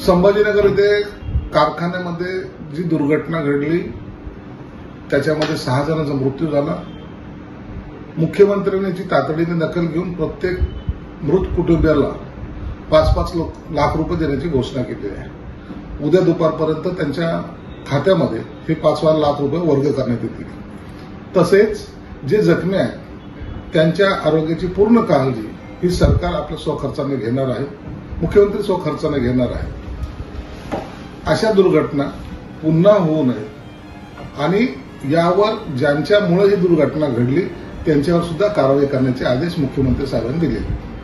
संभाजीनगर येथे कारखान्यामध्ये जी दुर्घटना घडली त्याच्यामध्ये 6 जणांचा मृत्यू झाला। मुख्यमंत्र्यांनी याची तातडीने दखल घेऊन प्रत्येक मृत कुटुंबियाला 5-5 लाख रुपये देण्याची घोषणा केली आहे। उद्या दुपारपर्यंत त्यांच्या खात्यामध्ये हे 5 लाख रुपये वर्ग करण्यात येतील। तसेच जे जखमी आहेत त्यांच्या आरोग्याची पूर्ण काळजी ही सरकार आपल्या स्वखर्चाने घेणार आहे, मुख्यमंत्री स्वखर्चाने घेणार आहे। अशा दुर्घटना पुन्हा होऊ नये आणि यावर ज्यांच्यामुळे ही दुर्घटना घडली त्यांच्यावर सुद्धा कारवाई करण्याचे आदेश मुख्यमंत्री साहेबांनी दिले।